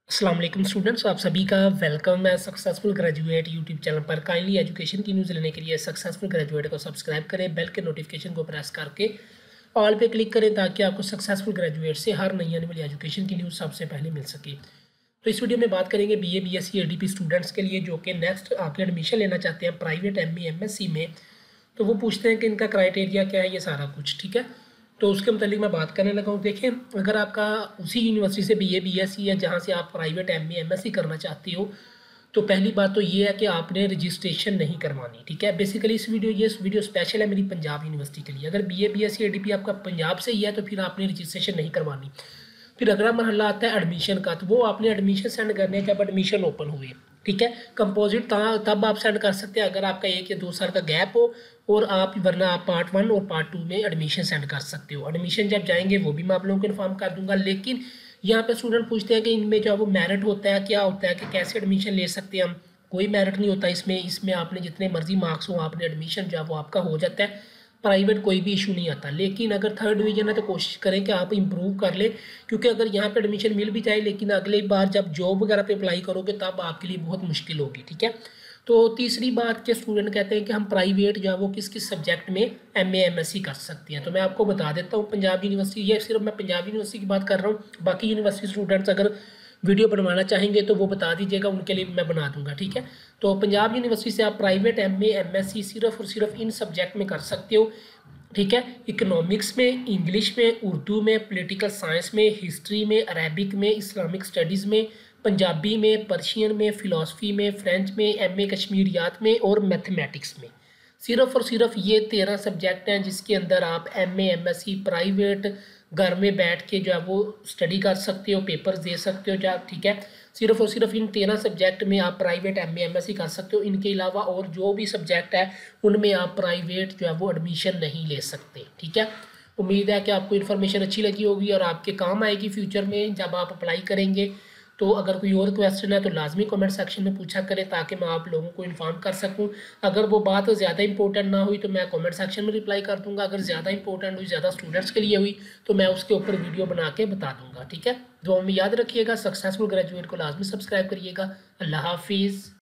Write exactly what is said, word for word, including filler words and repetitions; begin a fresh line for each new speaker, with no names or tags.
अस्सलाम वालेकुम स्टूडेंट्स, आप सभी का वेलकम है सक्सेसफुल ग्रेजुएट यूट्यूब चैनल पर। काइंडली एजुकेशन की न्यूज़ लेने के लिए सक्सेसफुल ग्रेजुएट को सब्सक्राइब करें, बेल के नोटिफिकेशन को प्रेस करके ऑल पे क्लिक करें ताकि आपको सक्सेसफुल ग्रेजुएट से हर नई आने वाली एजुकेशन की न्यूज़ सबसे पहले मिल सके। तो इस वीडियो में बात करेंगे B A B S C A D P students के लिए जो कि नेक्स्ट आके एडमिशन लेना चाहते हैं private M A M S C में। तो वो पूछते हैं कि इनका क्राइटेरिया क्या है, ये सारा कुछ ठीक है। तो उसके मतलब मैं बात करने लगा हूँ। देखिए, अगर आपका उसी यूनिवर्सिटी से B A B S C है जहाँ से आप private M A M S C करना चाहते हो, तो पहली बात तो ये है कि आपने रजिस्ट्रेशन नहीं करवानी, ठीक है। बेसिकली इस वीडियो ये वीडियो स्पेशल है मेरी पंजाब यूनिवर्सिटी के लिए। अगर B A B S C A D P आपका पंजाब से ही है तो फिर आपने रजिस्ट्रेशन नहीं करवानी। फिर अगला मरहला आता है एडमिशन का, तो वो आपने एडमिशन सेंड करने जब एडमिशन ओपन हुए, ठीक है। कंपोजिट तब आप सेंड कर सकते हैं अगर आपका एक या दो साल का गैप हो, और आप वरना आप पार्ट वन और पार्ट टू में एडमिशन सेंड कर सकते हो। एडमिशन जब जाएंगे वो भी मैं आप लोगों को इन्फॉर्म कर दूंगा। लेकिन यहाँ पे स्टूडेंट पूछते हैं कि इनमें जो है वो मेरिट होता है, क्या होता है कि कैसे एडमिशन ले सकते हैं हम। कोई मेरिट नहीं होता इसमें इसमें आपने जितने मर्जी मार्क्स हो आपने एडमिशन जो है वो आपका हो जाता है। प्राइवेट कोई भी इशू नहीं आता। लेकिन अगर थर्ड डिवीजन है तो कोशिश करें कि आप इंप्रूव कर लें, क्योंकि अगर यहाँ पे एडमिशन मिल भी जाए लेकिन अगली बार जब जॉब वगैरह पे अप्लाई करोगे तब आपके लिए बहुत मुश्किल होगी, ठीक है। तो तीसरी बात के स्टूडेंट कहते हैं कि हम प्राइवेट जो है वो किस किस सब्जेक्ट में M A M S C कर सकते हैं। तो मैं आपको बता देता हूँ, पंजाब यूनिवर्सिटी, ये सिर्फ मैं पंजाब यूनिवर्सिटी की बात कर रहा हूँ, बाकी यूनिवर्सिटी स्टूडेंट्स अगर वीडियो बनवाना चाहेंगे तो वो बता दीजिएगा, उनके लिए मैं बना दूंगा, ठीक है। तो पंजाब यूनिवर्सिटी से आप private M A M S C सिर्फ और सिर्फ इन सब्जेक्ट में कर सकते हो, ठीक है। इकोनॉमिक्स में, इंग्लिश में, उर्दू में, पॉलिटिकल साइंस में, हिस्ट्री में, अरेबिक में, इस्लामिक स्टडीज़ में, पंजाबी में, पर्शियन में, फ़िलासफ़ी में, फ्रेंच में, एम ए कश्मीरियात में और मैथमेटिक्स में। सिर्फ और सिर्फ ये तेरह सब्जेक्ट हैं जिसके अंदर आप M A M S C private घर में बैठ के जो है वो स्टडी कर सकते हो, पेपर्स दे सकते हो, जा ठीक है। सिर्फ और सिर्फ इन तेरह सब्जेक्ट में आप private M A M S C कर सकते हो। इनके अलावा और जो भी सब्जेक्ट है उनमें आप प्राइवेट जो है वो एडमिशन नहीं ले सकते, ठीक है। उम्मीद है कि आपको इन्फॉर्मेशन अच्छी लगी होगी और आपके काम आएगी फ्यूचर में जब आप अप्लाई करेंगे। तो अगर कोई और क्वेश्चन है तो लाजमी कमेंट सेक्शन में पूछा करें ताकि मैं आप लोगों को इन्फॉर्म कर सकूं। अगर वो बात ज़्यादा इंपॉर्टेंट ना हुई तो मैं कमेंट सेक्शन में रिप्लाई कर दूंगा। अगर ज़्यादा इंपॉर्टेंट हुई, ज़्यादा स्टूडेंट्स के लिए हुई, तो मैं उसके ऊपर वीडियो बना के बता दूंगा, ठीक है। दुआ में याद रखिएगा, सक्सेसफुल ग्रेजुएट को लाजमी सब्सक्राइब करिएगा। अल्लाह हाफिज़।